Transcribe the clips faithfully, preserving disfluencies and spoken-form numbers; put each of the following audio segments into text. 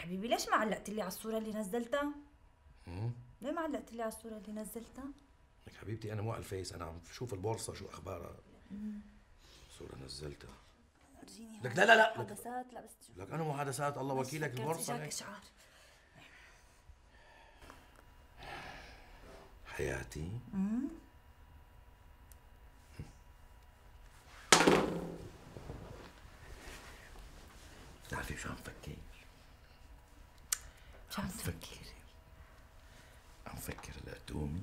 حبيبي ليش ما علقت لي على الصورة اللي نزلتها؟ امم ليه ما علقت لي على الصورة اللي نزلتها؟ لك حبيبتي انا مو على الفيس، انا عم بشوف البورصه شو اخبارها. صورة نزلتها. ورجيني لك لا لا لا لك, محادثات. لا بس تشوف لك انا محادثات الله وكيلك البورصه اجاك لك. اشعار حياتي. امم بتعرفي شو عم فكر؟ شو عم تفكر؟ عم فكر هلا تقومي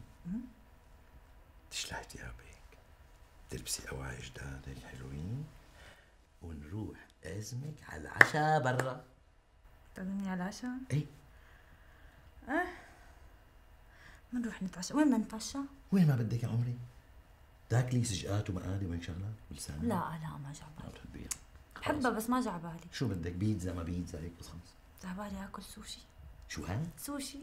تشلحي ثيابك، تلبسي اواعي جداد هيك حلوين، ونروح ازمك على العشاء برا. تعزمني على العشاء؟ ايه. اه بنروح نتعشى. وين بدنا نتعشى؟ وين ما بدك يا عمري، تاكلي سجقات ومقادي وهيك شغلات ولسان. لا لا ما جا ما بالي. بتحبيها؟ بحبها بس ما جا على بالي. شو بدك، بيتزا ما بيتزا هيك بس خلص. جا على بالي اكل سوشي. شو هاد؟ سوشي.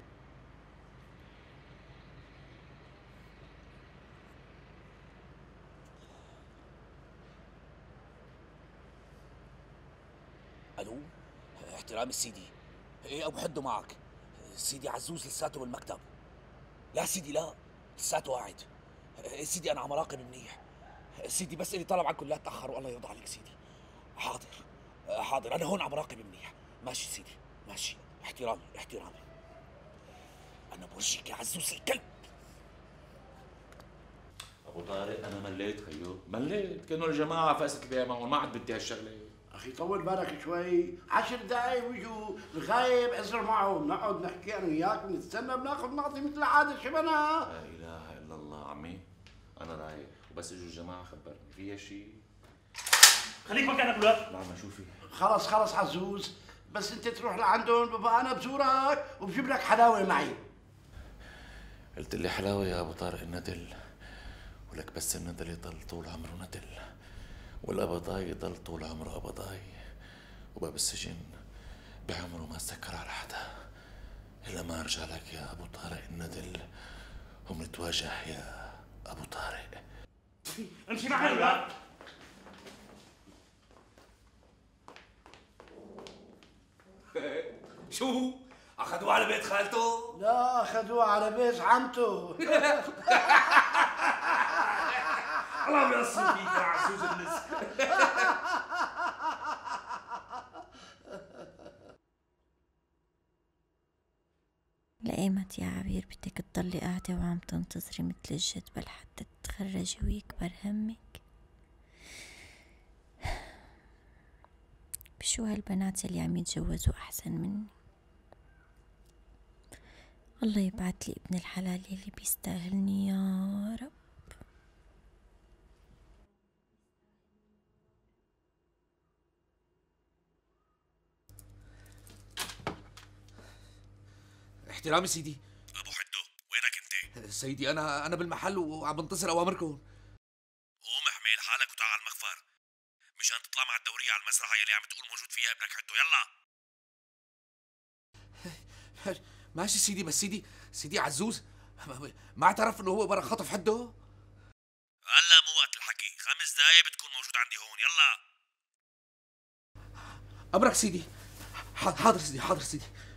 الو، احترامي سيدي. ايه ابو حده معك؟ سيدي عزوز لساته بالمكتب. لا سيدي لا، لساته قاعد. إيه سيدي انا عم اراقب منيح. سيدي بس الي طلب عنكم لا تاخروا الله يرضى عليك سيدي. حاضر حاضر انا هون عم اراقب منيح. ماشي سيدي ماشي. احترامي احترامي. انا بورجيك يا عزوز الكلب. ابو طارق انا مليت خيو، مليت. كانوا الجماعه فقست بيها معهم، ما عاد بدي هالشغله. اخي طول بالك شوي، عشر دقايق ويجوا الغايب ازر معهم، نقعد نحكي انا وياك ونستنى بناخذ نعطي مثل العاده شبنا. لا اله الا الله عمي، انا رايق وبس اجوا الجماعه خبرني فيها شيء. خليك مكانك ولاد. لا ما شو في. خلص خلص عزوز، بس انت تروح لعندهم بابا انا بزورك وبجيب لك حلاوه معي. قلت لي حلاوه يا ابو طارق الندل، ولك بس الندل يضل طول عمره ندل، والقبضاي يضل طول عمره قبضاي، وباب السجن بعمره ما سكر على حدا الا ما ارجع لك يا ابو طارق الندل ومنتواجه يا ابو طارق. امشي معي ولاد. شو؟ اخذوه على بيت خالته؟ لا اخذوه على بيت عمته. الله بيقصر فيك يا عزوز النس. لأيمت يا عبير بدك تضلي قاعدة وعم تنتظري مثل الجدبل حتى تتخرجي ويكبر همك؟ بشو هالبنات اللي عم يتجوزوا أحسن مني؟ الله يبعت لي ابن الحلال اللي بيستاهلني يا رب. احترامي سيدي. ابو حدو وينك انت؟ سيدي انا انا بالمحل وعم بنتظر اوامركم. قوم احمل حالك وتعال على المخفر مشان تطلع مع الدورية على المسرح يلي عم تقول موجود فيها ابنك حدو. يلا ماشي سيدي، بس سيدي سيدي عزوز ما اعترف انه هو برا خطف حده. هلا مو وقت الحكي، خمس دقايق بتكون موجود عندي هون. يلا امرك سيدي. حاضر سيدي حاضر سيدي.